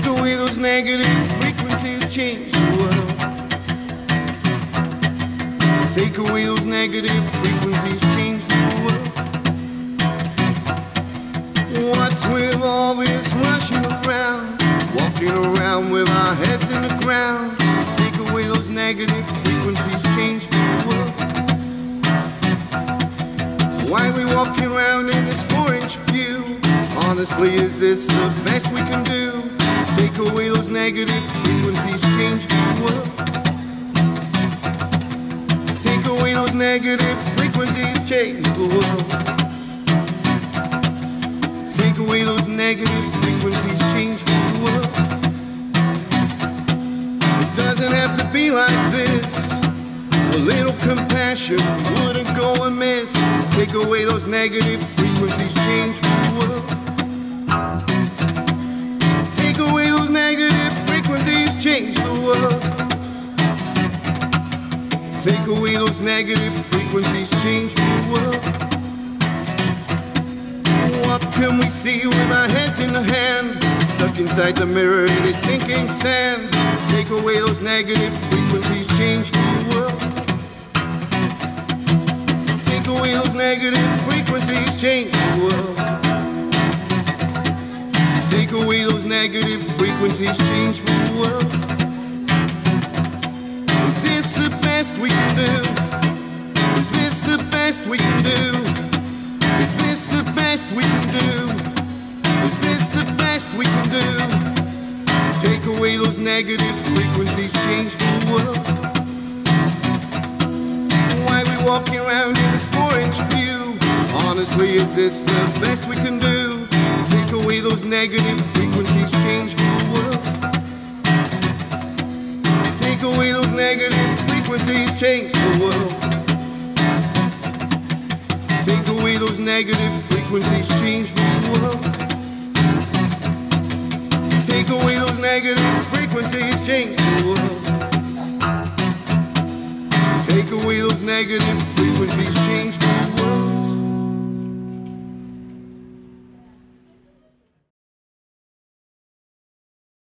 Take away those negative frequencies, change the world. Take away those negative frequencies, change the world. What's with all this rushing around, walking around with our heads in the ground? Take away those negative frequencies, change the world. Why are we walking around in this 4-inch view? Honestly, is this the best we can do? Take away those negative frequencies, change the world. Take away those negative frequencies, change the world. Take away those negative frequencies, change the world. It doesn't have to be like this. A little compassion wouldn't go amiss. Take away those negative frequencies, change the world. Take away those negative frequencies, change the world. Take away those negative frequencies, change the world. What can we see with our heads in the hand? Stuck inside the mirror, it is sinking sand. Take away those negative frequencies, change the world. Take away those negative frequencies, change the world. Take away those negative frequencies, change the world. Is this the best we can do? Is this the best we can do? Is this the best we can do? Is this the best we can do? Take away those negative frequencies, change the world. Why are we walking around in this 4-inch view? Honestly, is this the best we can do? Take away those negative frequencies, change the world. Take away those negative frequencies, change the world. Take away those negative frequencies, change the world. Take away those negative frequencies, change the world. Take away those negative frequencies, change the world.